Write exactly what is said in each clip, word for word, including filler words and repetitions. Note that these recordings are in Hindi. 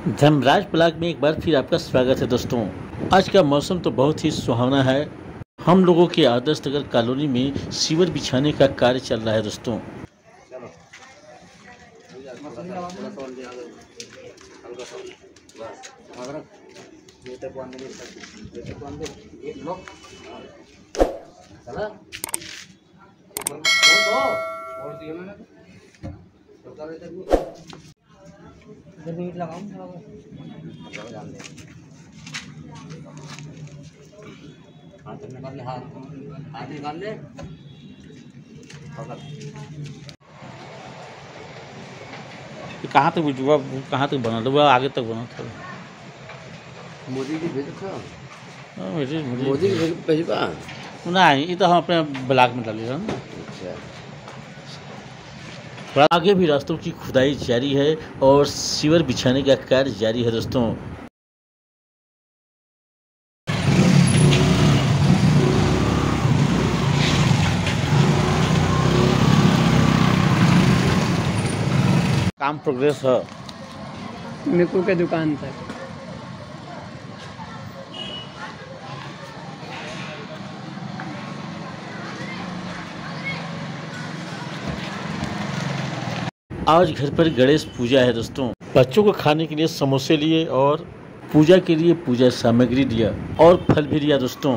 धर्मराज ब्लॉग में एक बार फिर आपका स्वागत है दोस्तों। आज का मौसम तो बहुत ही सुहावना है। हम लोगों के आदर्श नगर कॉलोनी में सीवर बिछाने का कार्य चल रहा है दोस्तों। हाथ निकाल ले, हाथ हाथ निकाल ले। कहाँ तक वीडियो कहाँ तक बना लो, आगे तक बना था। मोदी जी भेज रखा मोदी मोदी जी भेजबा नहीं, ये तो हम अपने ब्लॉग में डाली है। थोड़ा आगे भी रास्तों की खुदाई जारी है और सीवर बिछाने का कार्य जारी है दोस्तों। काम प्रोग्रेस है। मिकू के दुकान तक आज घर पर गणेश पूजा है दोस्तों। बच्चों को खाने के लिए समोसे लिए और पूजा के लिए पूजा सामग्री लिया और फल भी लिया दोस्तों।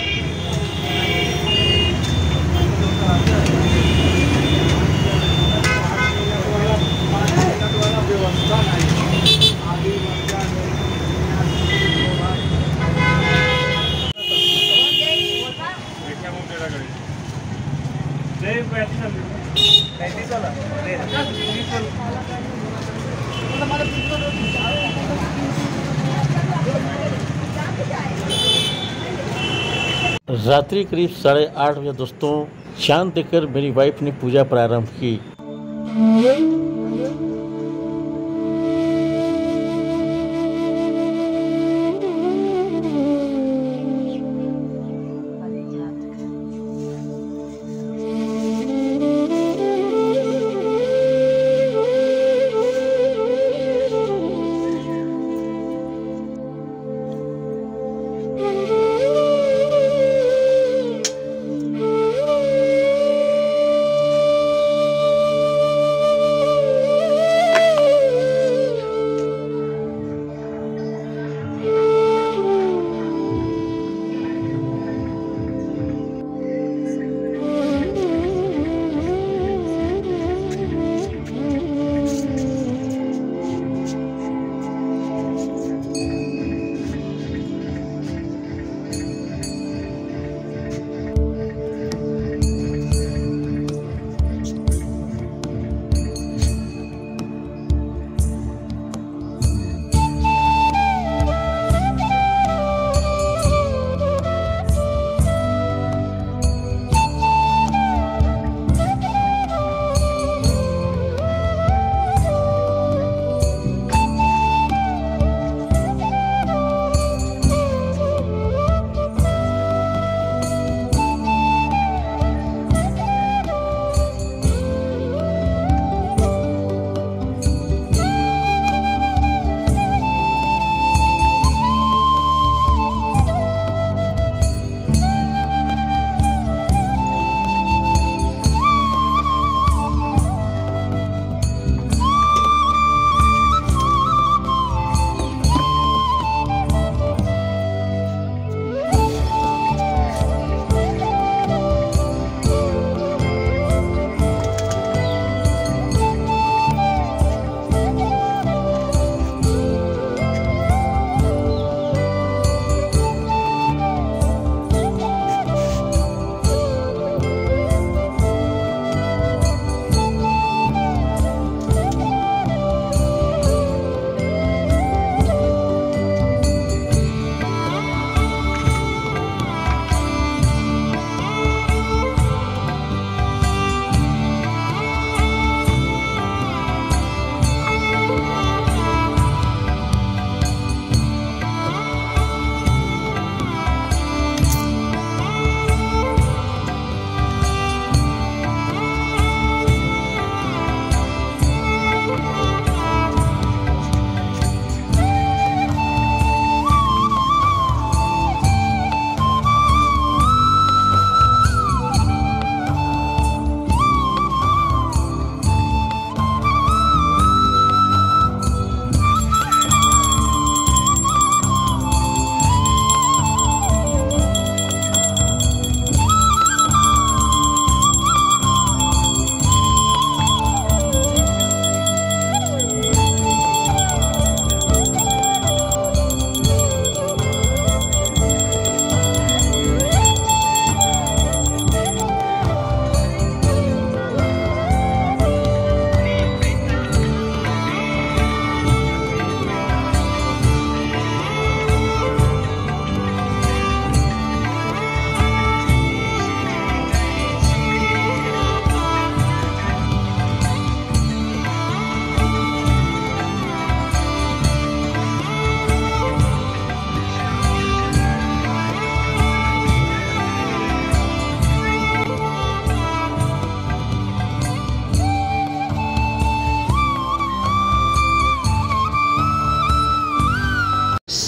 रात्रि करीब साढ़े आठ बजे दोस्तों चांद देखकर मेरी वाइफ ने पूजा प्रारंभ की।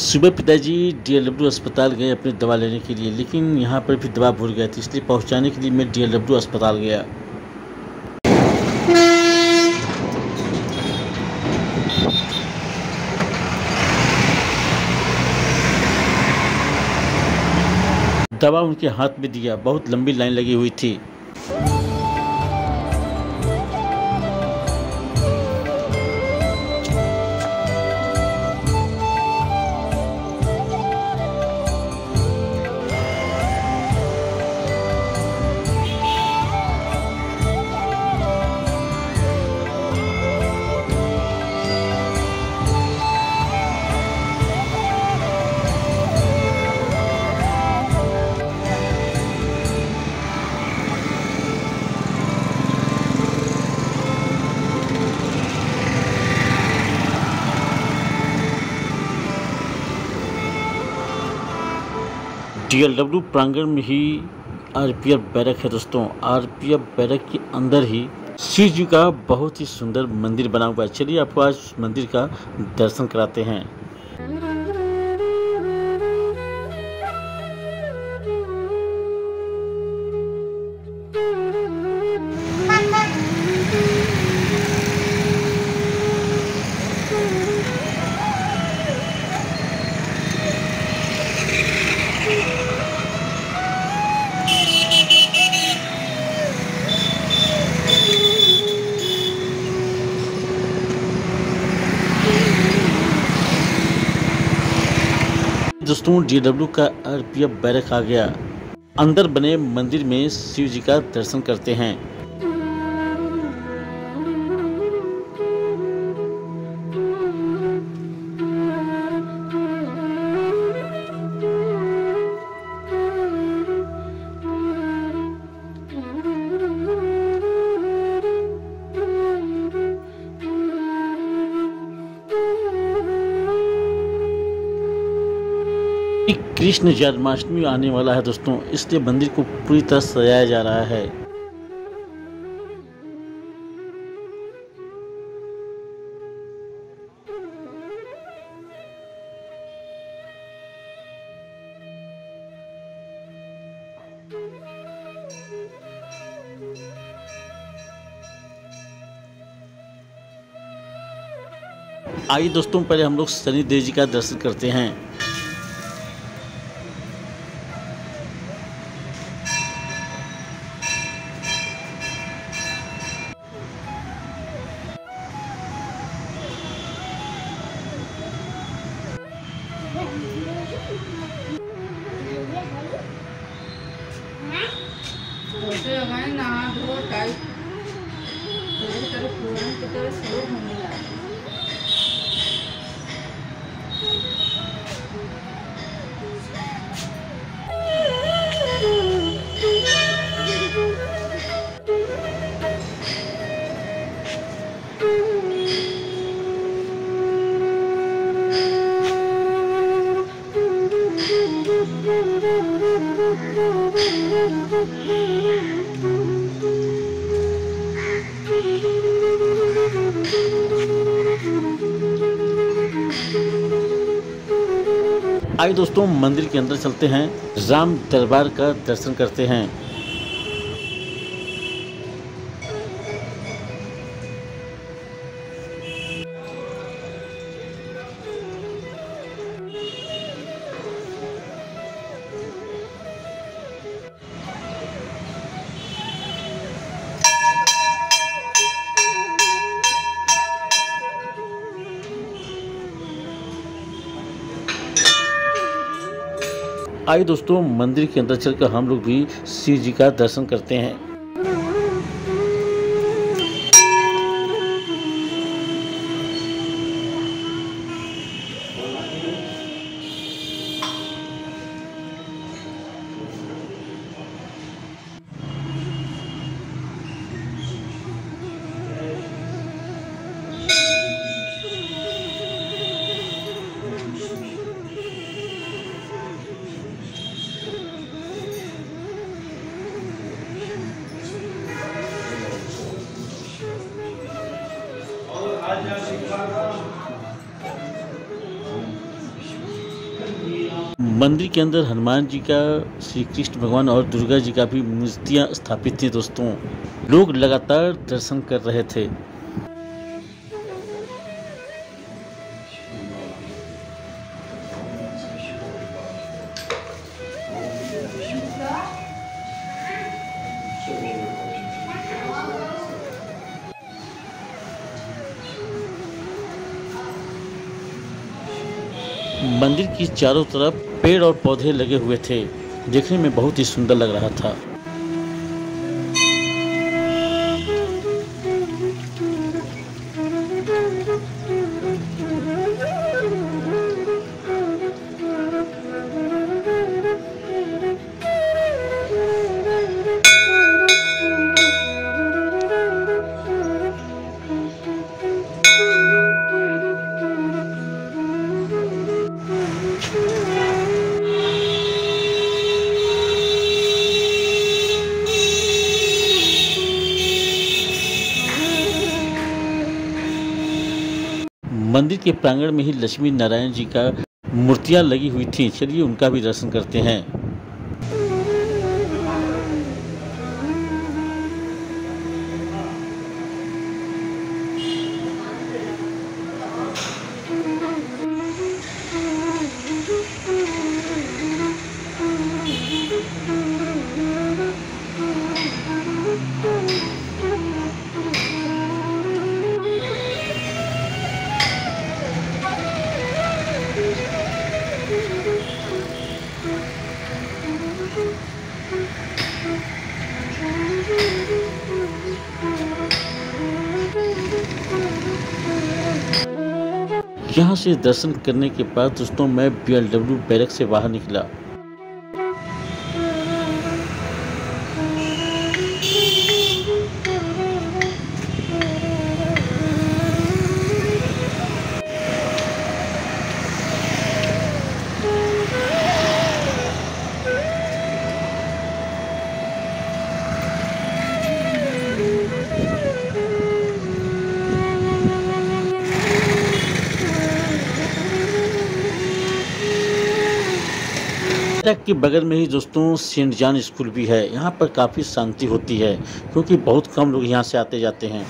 सुबह पिताजी डीएलडब्ल्यू अस्पताल गए अपनी दवा लेने के लिए, लेकिन यहाँ पर भी दवा भूल गए थे, इसलिए पहुँचाने के लिए मैं डीएलडब्ल्यू अस्पताल गया। दवा उनके हाथ में दिया, बहुत लंबी लाइन लगी हुई थी। डीएलडब्ल्यू प्रांगण में ही आरपीएफ बैरक है दोस्तों। आरपीएफ बैरक के अंदर ही शिव जी का बहुत ही सुंदर मंदिर बना हुआ है। चलिए आपको आज मंदिर का दर्शन कराते हैं। दोस्तों डीएलडब्ल्यू का आरपीएफ बैरक आ गया। अंदर बने मंदिर में शिव जी का दर्शन करते हैं। कृष्ण जन्माष्टमी आने वाला है दोस्तों, इसलिए मंदिर को पूरी तरह सजाया जा रहा है। आइए दोस्तों पहले हम लोग शनिदेव जी का दर्शन करते हैं। आइए दोस्तों मंदिर के अंदर चलते हैं, राम दरबार का दर्शन करते हैं। आइए दोस्तों मंदिर के अंदर चलकर हम लोग भी शिव जी का दर्शन करते हैं। मंदिर के अंदर हनुमान जी का, श्री कृष्ण भगवान और दुर्गा जी का भी मूर्तियां स्थापित थी दोस्तों। लोग लगातार दर्शन कर रहे थे। मंदिर की चारों तरफ पेड़ और पौधे लगे हुए थे, देखने में बहुत ही सुंदर लग रहा था। मंदिर के प्रांगण में ही लक्ष्मी नारायण जी का मूर्तियां लगी हुई थी। चलिए उनका भी दर्शन करते हैं। यहाँ से दर्शन करने के बाद दोस्तों मैं बी एल डब्ल्यू बैरक से बाहर निकला। के बगल में ही दोस्तों सेंट जॉन स्कूल भी है। यहाँ पर काफ़ी शांति होती है क्योंकि बहुत कम लोग यहाँ से आते जाते हैं।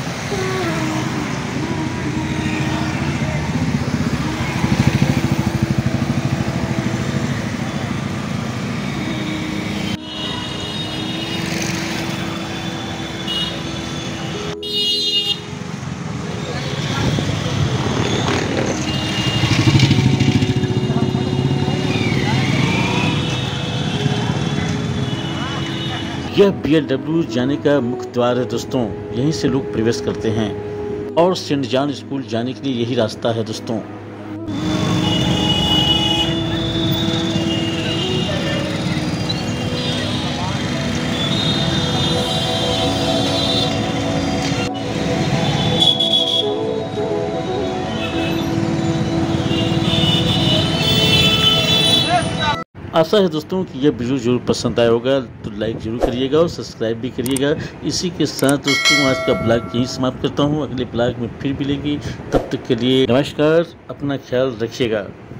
यह बी एल डब्ल्यू जाने का मुख्य द्वार है दोस्तों। यहीं से लोग प्रवेश करते हैं और सेंट जॉन स्कूल जाने के लिए यही रास्ता है दोस्तों। आशा है दोस्तों कि यह वीडियो जरूर पसंद आया होगा, तो लाइक जरूर करिएगा और सब्सक्राइब भी करिएगा। इसी के साथ दोस्तों आज का ब्लॉग यहीं समाप्त करता हूं। अगले ब्लॉग में फिर मिलेंगे, तब तक के लिए नमस्कार, अपना ख्याल रखिएगा।